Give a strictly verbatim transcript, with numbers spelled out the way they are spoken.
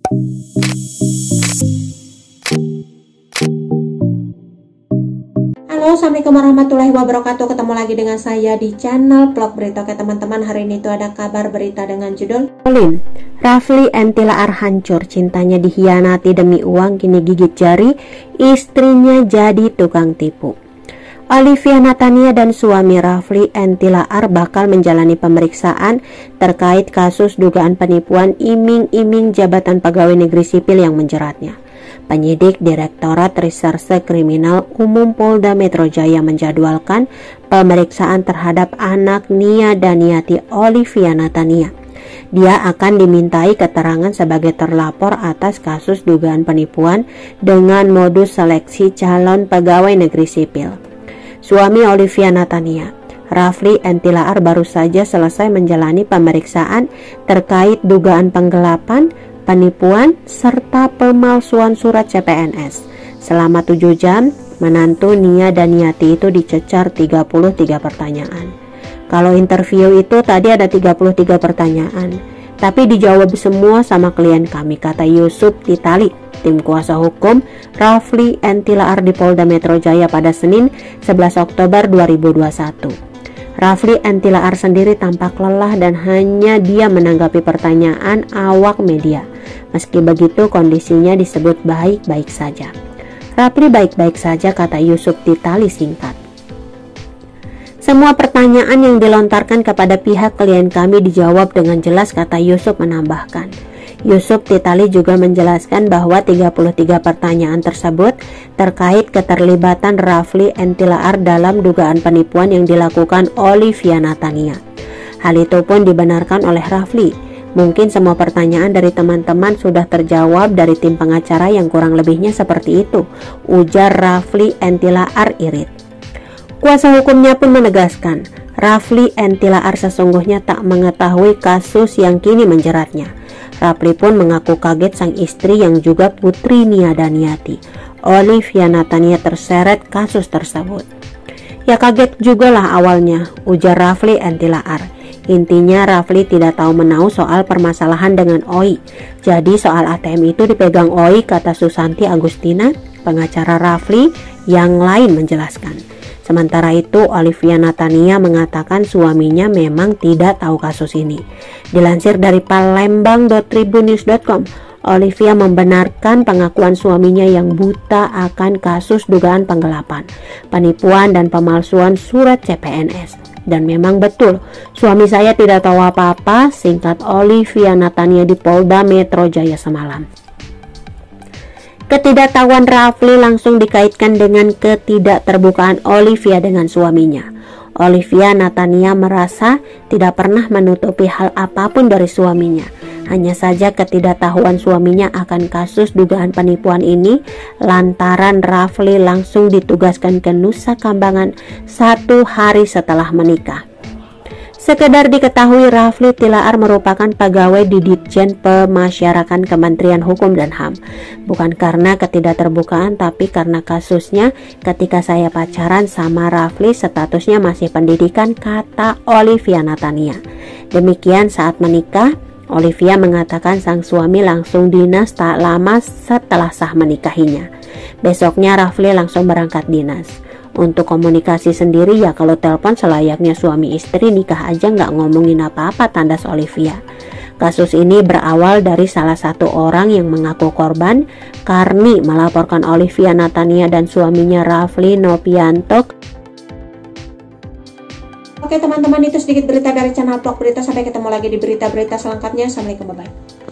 Halo, assalamualaikum warahmatullahi wabarakatuh. Ketemu lagi dengan saya di channel vlog berita. Oke teman-teman, hari ini tuh ada kabar berita dengan judul Olin, Rafli Entilaar hancur, cintanya dihianati demi uang, kini gigit jari, istrinya jadi tukang tipu. Olivia Natania dan suami Rafli Entilaar bakal menjalani pemeriksaan terkait kasus dugaan penipuan iming-iming jabatan pegawai negeri sipil yang menjeratnya. Penyidik Direktorat Reserse Kriminal Umum Polda Metro Jaya menjadwalkan pemeriksaan terhadap anak Nia Daniati Olivia Natania. Dia akan dimintai keterangan sebagai terlapor atas kasus dugaan penipuan dengan modus seleksi calon pegawai negeri sipil. Suami Olivia Natania, Rafli Entilaar, baru saja selesai menjalani pemeriksaan terkait dugaan penggelapan, penipuan, serta pemalsuan surat C P N S. Selama tujuh jam, menantu Nia Daniati itu dicecar tiga puluh tiga pertanyaan. Kalau interview itu tadi ada tiga puluh tiga pertanyaan, tapi dijawab semua sama klien kami, kata Yusuf Titali, tim kuasa hukum Rafli Entilaar di Polda Metro Jaya pada Senin sebelas Oktober dua ribu dua puluh satu. Rafli Entilaar sendiri tampak lelah dan hanya dia menanggapi pertanyaan awak media. Meski begitu, kondisinya disebut baik-baik saja. Rafli baik-baik saja, kata Yusuf Titali singkat. Semua pertanyaan yang dilontarkan kepada pihak klien kami dijawab dengan jelas, kata Yusuf menambahkan. Yusuf Titali juga menjelaskan bahwa tiga puluh tiga pertanyaan tersebut terkait keterlibatan Rafli Entilaar dalam dugaan penipuan yang dilakukan Olivia Natania. Hal itu pun dibenarkan oleh Rafli. Mungkin semua pertanyaan dari teman-teman sudah terjawab dari tim pengacara yang kurang lebihnya seperti itu, ujar Rafli Entilaar irit. Kuasa hukumnya pun menegaskan, Rafli Entilaar sesungguhnya tak mengetahui kasus yang kini menjeratnya. Rafli pun mengaku kaget sang istri yang juga putri Nia Daniati, Olivia Natania, terseret kasus tersebut. Ya kaget juga lah awalnya, ujar Rafli Entilaar. Intinya Rafli tidak tahu menahu soal permasalahan dengan O I. Jadi soal A T M itu dipegang O I, kata Susanti Agustina, pengacara Rafli yang lain menjelaskan. Sementara itu, Olivia Natania mengatakan suaminya memang tidak tahu kasus ini. Dilansir dari palembang dot tribunnews dot com, Olivia membenarkan pengakuan suaminya yang buta akan kasus dugaan penggelapan, penipuan dan pemalsuan surat C P N S. Dan memang betul, suami saya tidak tahu apa-apa, singkat Olivia Natania di Polda Metro Jaya semalam. Ketidaktahuan Rafli langsung dikaitkan dengan ketidakterbukaan Olivia dengan suaminya. Olivia Natania merasa tidak pernah menutupi hal apapun dari suaminya. Hanya saja ketidaktahuan suaminya akan kasus dugaan penipuan ini lantaran Rafli langsung ditugaskan ke Nusa Kambangan satu hari setelah menikah. Sekedar diketahui, Rafli Entilaar merupakan pegawai di Ditjen Pemasyarakatan Kementerian Hukum dan H A M. Bukan karena ketidakterbukaan, tapi karena kasusnya ketika saya pacaran sama Rafli statusnya masih pendidikan, kata Olivia Natania. Demikian saat menikah, Olivia mengatakan sang suami langsung dinas tak lama setelah sah menikahinya. Besoknya Rafli langsung berangkat dinas. Untuk komunikasi sendiri ya kalau telepon selayaknya suami istri nikah aja nggak ngomongin apa-apa, tandas Olivia. Kasus ini berawal dari salah satu orang yang mengaku korban. Karni melaporkan Olivia Natania dan suaminya Rafli Nopianto. Oke teman-teman, itu sedikit berita dari channel vlog berita. Sampai ketemu lagi di berita-berita selengkapnya. Assalamualaikum, bye-bye.